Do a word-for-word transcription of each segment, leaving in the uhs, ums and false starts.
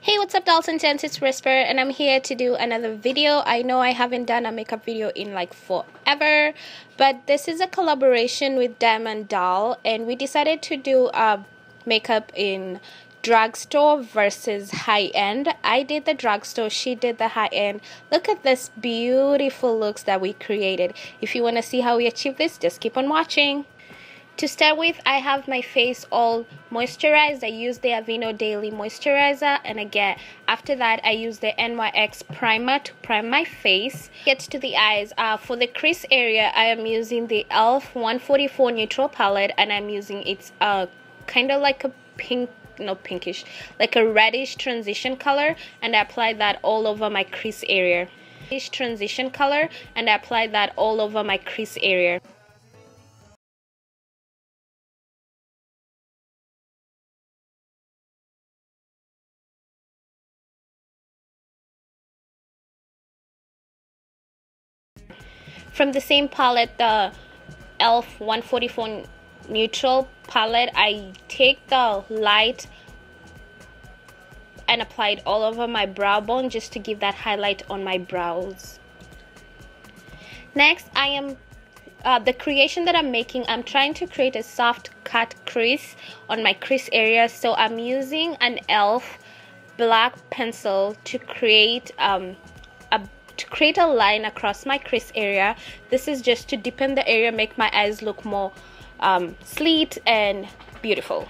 Hey, what's up, dolls and gents? It's Whisper, and I'm here to do another video. I know I haven't done a makeup video in like forever, but this is a collaboration with Diamond Doll, and we decided to do a makeup in drugstore versus high-end. I did the drugstore, she did the high-end. Look at this beautiful looks that we created. If you want to see how we achieve this, just keep on watching. To start with, I have my face all moisturized. I use the Aveeno Daily Moisturizer, and again, after that, I use the N Y X Primer to prime my face. Get to the eyes. Uh, for the crease area, I am using the e l f one forty-four Neutral Palette, and I'm using it's uh, kind of like a pink, no pinkish, like a reddish transition color, and I apply that all over my crease area. Reddish transition color, and I apply that all over my crease area. From the same palette, the e l f one forty-four Neutral Palette, I take the light and apply it all over my brow bone just to give that highlight on my brows. Next, I am uh, the creation that I'm making, I'm trying to create a soft cut crease on my crease area, so I'm using an e l f black pencil to create um, a to create a line across my crease area. This is just to deepen the area, make my eyes look more um, sleek and beautiful.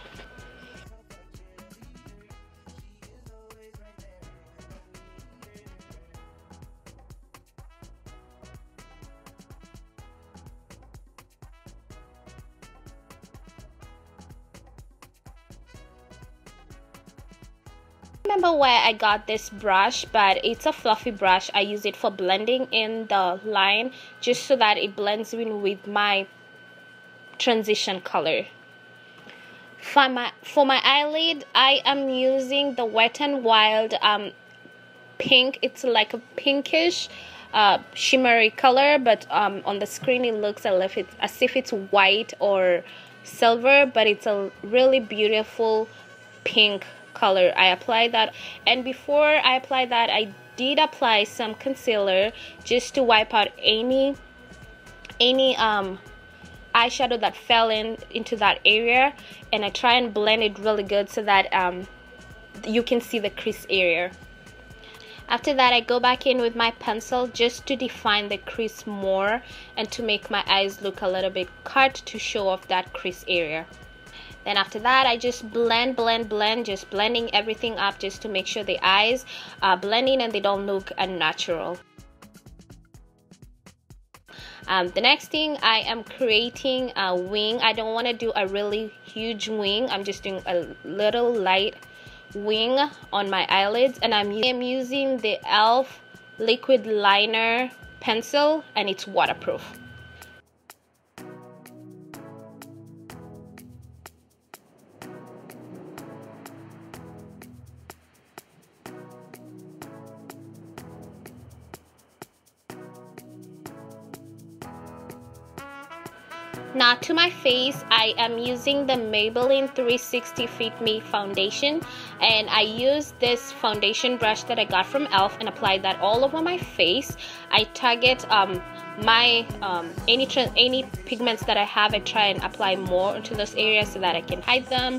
Remember where I got this brush, but it's a fluffy brush. I use it for blending in the line just so that it blends in with my transition color. For my for my eyelid, I am using the Wet n Wild um, pink. It's like a pinkish uh, shimmery color, but um, on the screen it looks as if it's, as if it's white or silver, but it's a really beautiful pink color. I apply that, and before I apply that, I did apply some concealer just to wipe out any any um eyeshadow that fell in into that area, and I try and blend it really good so that um you can see the crease area. After that, I go back in with my pencil just to define the crease more and to make my eyes look a little bit cut to show off that crease area. Then after that, I just blend, blend, blend, just blending everything up just to make sure the eyes are blending and they don't look unnatural. Um, the next thing, I am creating a wing. I don't want to do a really huge wing. I'm just doing a little light wing on my eyelids, and I'm, I'm using the e l f liquid liner pencil, and it's waterproof. Now to my face, I am using the Maybelline three sixty Fit Me foundation, and I use this foundation brush that I got from e l f and apply that all over my face. I target um, my um, any any pigments that I have. I try and apply more into those areas so that I can hide them.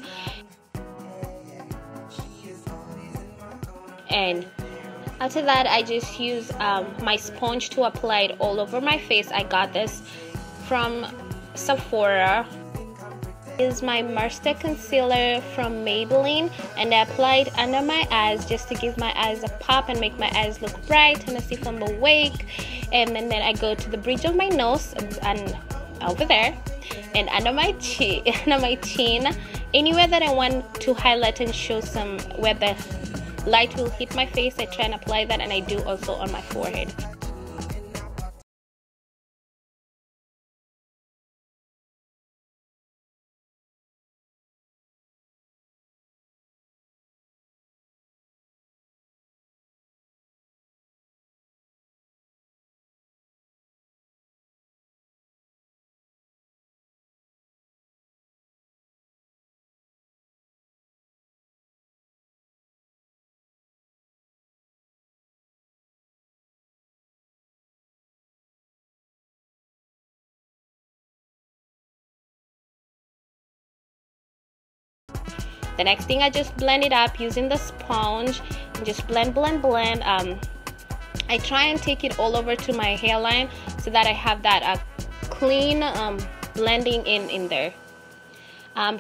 And after that, I just use um, my sponge to apply it all over my face. I got this from Sephora. Is my Master concealer from Maybelline, and I apply it under my eyes just to give my eyes a pop and make my eyes look bright and as if I'm awake. And then, then I go to the bridge of my nose and over there, and under my chin, under my chin, anywhere that I want to highlight and show some where the light will hit my face, I try and apply that, and I do also on my forehead. The next thing, I just blend it up using the sponge and just blend blend blend. um I try and take it all over to my hairline so that I have that uh, clean um, blending in in there. um,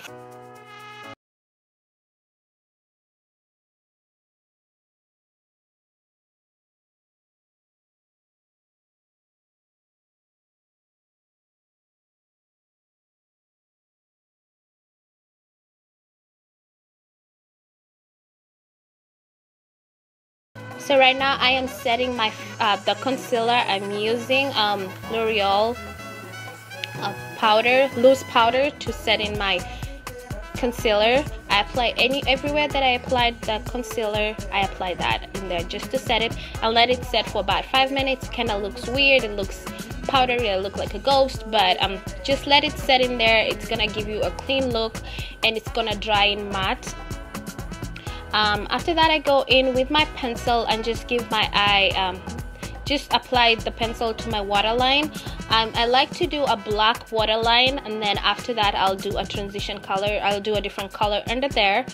So right now I am setting my uh, the concealer. I'm using um, L'Oreal uh, powder, loose powder, to set in my concealer. I apply any everywhere that I applied the concealer, I apply that in there just to set it and let it set for about five minutes. Kind of looks weird, it looks powdery, it looks like a ghost, but um, just let it set in there. It's gonna give you a clean look and it's gonna dry in matte. Um, after that, I go in with my pencil and just give my eye, um, just apply the pencil to my waterline. Um, I like to do a black waterline, and then after that I'll do a transition color. I'll do a different color under there.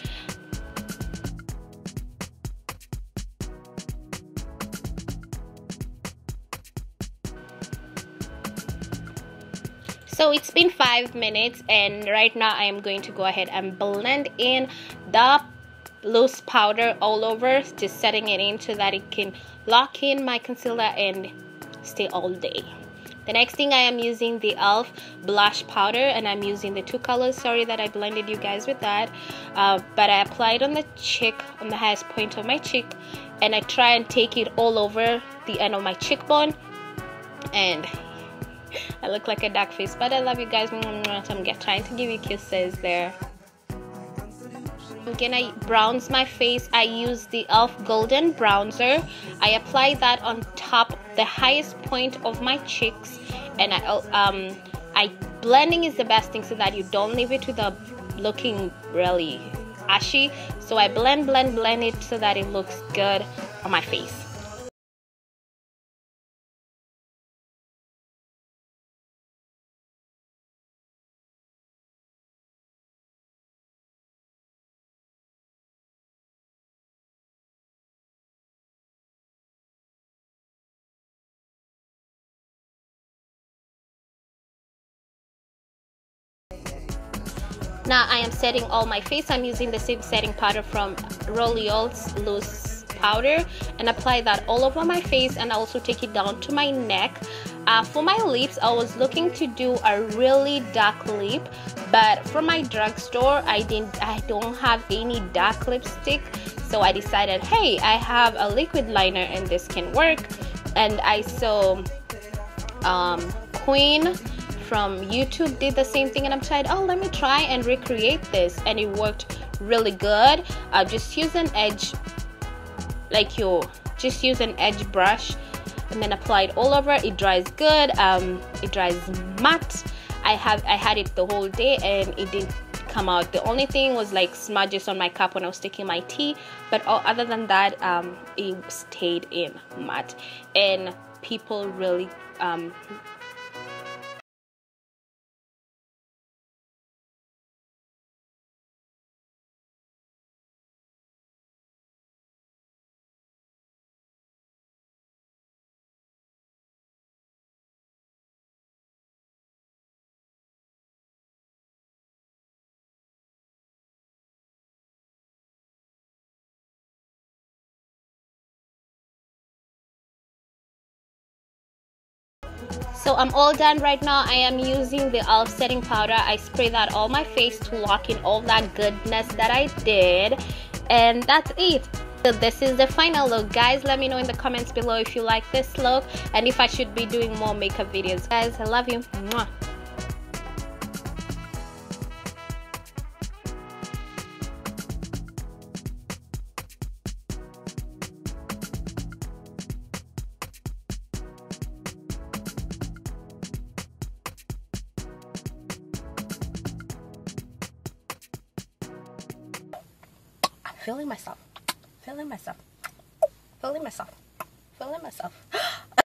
So it's been five minutes and right now I am going to go ahead and blend in the loose powder all over, just setting it in so that it can lock in my concealer and stay all day. The next thing, I am using the e l f blush powder, and I'm using the two colors. Sorry that I blended you guys with that, uh, but I applied on the cheek, on the highest point of my cheek, and I try and take it all over the end of my cheekbone. And I look like a dark face, but I love you guys. I'm trying to give you kisses there. Again, I bronze my face. I use the e l f golden bronzer. I apply that on top, the highest point of my cheeks, and I um I blending is the best thing so that you don't leave it to the looking really ashy. So I blend blend blend it so that it looks good on my face. Now I am setting all my face. I'm using the same setting powder from L'Oreal's loose powder and apply that all over my face, and I also take it down to my neck. Uh, for my lips, I was looking to do a really dark lip, but from my drugstore, I didn't. I don't have any dark lipstick, so I decided, hey, I have a liquid liner and this can work. And I saw um, Queen from YouTube did the same thing, and I'm tried, oh, let me try and recreate this, and it worked really good. Uh, just use an edge, like you just use an edge brush and then apply it all over. It dries good. Um, it dries matte. I have I had it the whole day and it didn't come out. The only thing was like smudges on my cup when I was taking my tea, but all, other than that, um, it stayed in matte, and people really um, so I'm all done right now. I am using the e l f setting powder. I spray that all my face to lock in all that goodness that I did, and that's it. So this is the final look, guys. Let me know in the comments below if you like this look and if I should be doing more makeup videos. Guys, I love you. Mwah. Feeling myself, feeling myself, feeling myself, feeling myself.